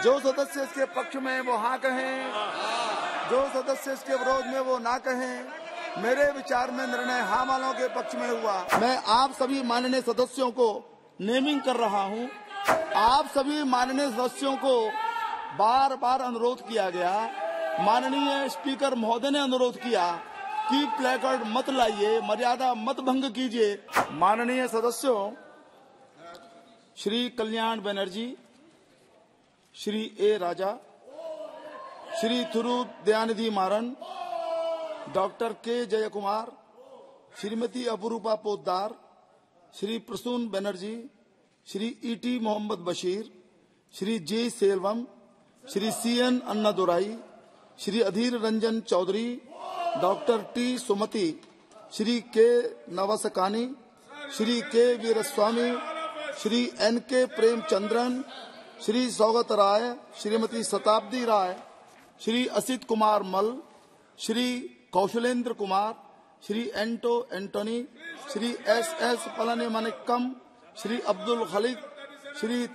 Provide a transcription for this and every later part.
जो सदस्य इसके पक्ष में वो हाँ कहें, जो सदस्य इसके विरोध में वो ना कहें। मेरे विचार में निर्णय हाँ वालों के पक्ष में हुआ। मैं आप सभी माननीय सदस्यों को नेमिंग कर रहा हूं। आप सभी माननीय सदस्यों को बार बार अनुरोध किया गया, माननीय स्पीकर महोदय ने अनुरोध किया कि प्लेकार्ड मत लाइए, मर्यादा मत भंग कीजिए। माननीय सदस्यों, श्री कल्याण बनर्जी, श्री ए राजा, Shri Thiru Dayanidhi Maran, doctor K Jayakumar, Shrimati Aparupa Poddar, Shri Prasun Banerjee, Shri ET Mohammed Basheer, Shri J Selvam, Shri CN Annadurai, Shri Adhir Ranjan Chowdhury, doctor T Sumathi, Shri K Navaskani, Shri के वीरस्वामी, श्री एन के Premachandran, Shri Saugata Roy, Shrimati Shatabdi Roy, Shri Asit Kumar Mal, Shri Kaushalendra Kumar, Shri Anto Antony, Shri S S Palanimanickam, Shri Abdul Khaleque, Shri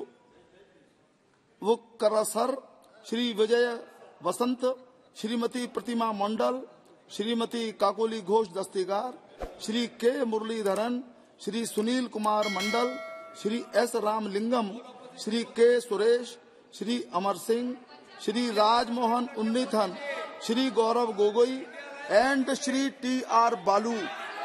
Thirunavukkarasar, Shri Vijay Vasanth, Shrimati Pratima Mondal, Shrimati Kakoli Ghosh Dastidar, Shri K Muraleedharan, Shri Sunil Kumar Mandal, Shri S Ramalingam, Shri K Suresh, Shri Amar Singh, Shri Rajmohan Unnithan, Shri Gaurav Gogoi and Shri T R Baalu.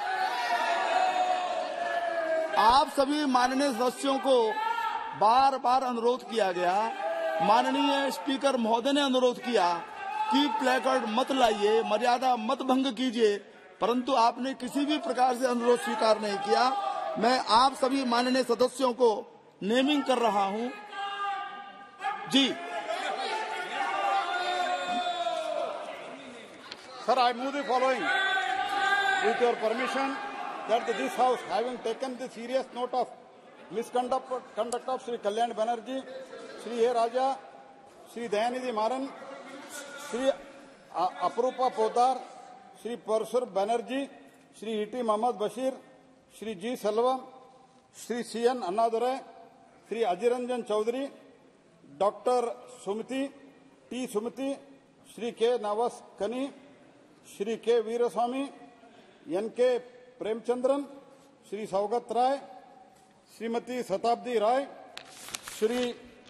आप सभी माननीय सदस्यों को बार बार अनुरोध किया गया, माननीय स्पीकर महोदय ने अनुरोध किया कि प्लेकार्ड मत लाइए, मर्यादा मत भंग कीजिए, परंतु आपने किसी भी प्रकार से अनुरोध स्वीकार नहीं किया। मैं आप सभी माननीय सदस्यों को नेमिंग कर रहा हूं। जी Sir, I move the following. With your permission, that this House, having taken the serious note of misconduct of Shri Kalyan Banerjee, Shri A. Raja, Shri Dayanidhi Maran, Shri Aprupa Podar, Shri Parsur Banerjee, Shri E.T. Mohammad Bashir, Shri G. Selvam, Shri C.N. Annadurai, Shri Ajiranjan Chaudhary, Dr. Sumiti, T. Sumiti, Shri K. Navas Kani, Shri के Veeraswami, N के Premachandran, Shri Saugata Roy, Shrimati Shatabdi Roy, Shri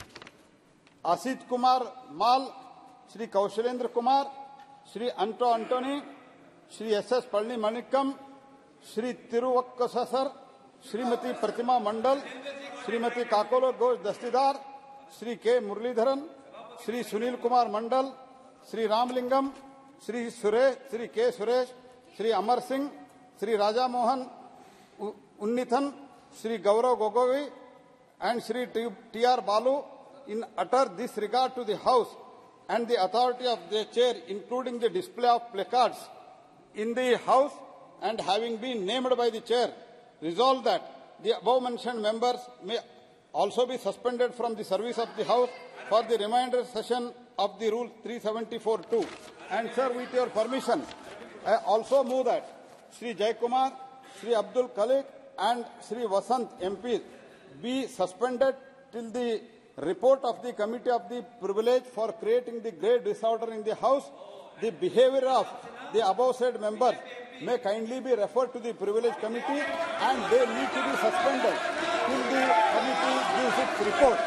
Asit Kumar Mal, Shri Kaushalendra Kumar, Shri Anto Antony, Shri S S Palanimanickam, Shri Thirunavukkarasar, Shrimati Pratima Mondal, Shrimati Kakoli Ghosh Dastidar, Shri K Muraleedharan, Shri Sunil Kumar Mandal, Shri Ramalingam, Shri Suresh, Shri K Suresh, Shri Amar Singh, Shri Raja Mohan Unnithan, Shri Gaurav Gogoi and Shri T.R. Balu in utter disregard to the House and the authority of the Chair, including the display of placards in the House, and having been named by the Chair, resolve that the above-mentioned members may also be suspended from the service of the House for the remainder session of the Rule 374-2. And, sir, with your permission, I also move that Shri Jaykumar, Shri Abdul Khalik and Shri Vasant MP be suspended till the report of the Committee of the Privilege for creating the great disorder in the House. The behavior of the above said members may kindly be referred to the Privilege Committee and they need to be suspended till the committee gives its report.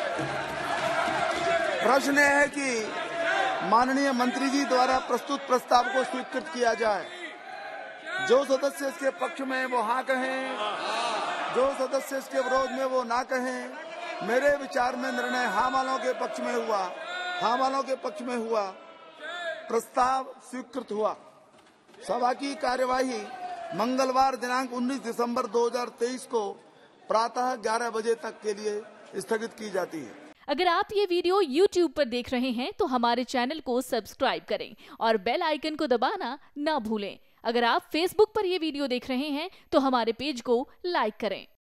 प्रश्न है कि माननीय मंत्री जी द्वारा प्रस्तुत प्रस्ताव को स्वीकृत किया जाए। जो सदस्य इसके पक्ष में वो हाँ कहें, जो सदस्य इसके विरोध में वो ना कहें। मेरे विचार में निर्णय हाँ वालों के पक्ष में हुआ, हाँ वालों के पक्ष में हुआ। प्रस्ताव स्वीकृत हुआ। सभा की कार्यवाही मंगलवार दिनांक 19 दिसंबर 2023 को प्रातः 11 बजे तक के लिए स्थगित की जाती है। अगर आप ये वीडियो YouTube पर देख रहे हैं तो हमारे चैनल को सब्सक्राइब करें और बेल आइकन को दबाना ना भूलें। अगर आप Facebook पर ये वीडियो देख रहे हैं तो हमारे पेज को लाइक करें।